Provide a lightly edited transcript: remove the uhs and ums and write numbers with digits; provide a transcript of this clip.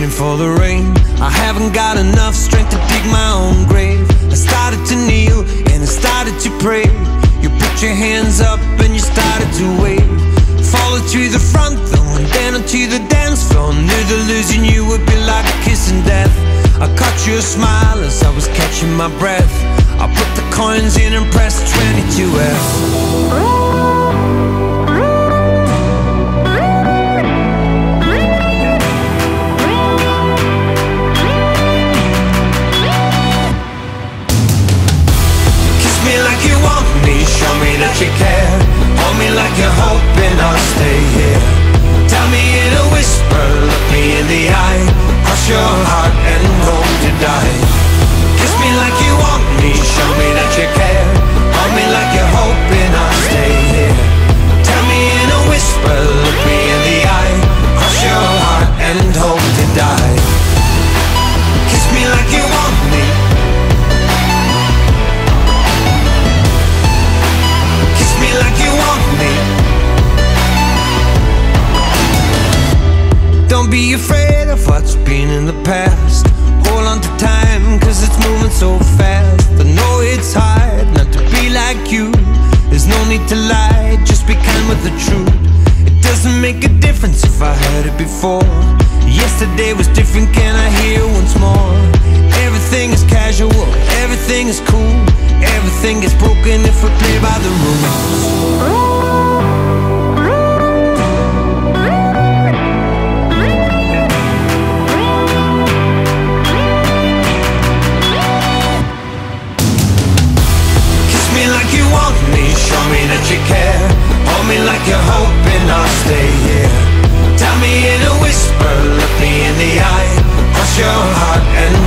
running for the rain. I haven't got enough strength to dig my own grave. I started to kneel and I started to pray. You put your hands up and you started to wave. Followed to the front though and then onto the dance floor. Knew that losing you would be like a kiss in death. I caught your smile as I was catching my breath. I put the coins in and pressed 22F. Show me that you care. Hold me like you're hoping I'll stay here. Tell me in a whisper, look me in the eye. Cross your heart and hope to die. Kiss me like you want me, show me that you care. Hold me like you're hoping I'll stay here. Tell me in a whisper, look me in the eye. Cross your heart and hope to die. Kiss me like you want me. Like you want me. Don't be afraid of what's been in the past. Hold on to time, cause it's moving so fast. I know it's hard not to be like you. There's no need to lie, just be kind with the truth. It doesn't make a difference if I heard it before. Yesterday was different, can I hear once more? Everything is casual, everything is cool. Everything is broken if we play by the rules. Kiss me like you want me, show me that you care. Hold me like you're hoping I'll stay here. Tell me in a whisper, look me in the eye. Cross your heart and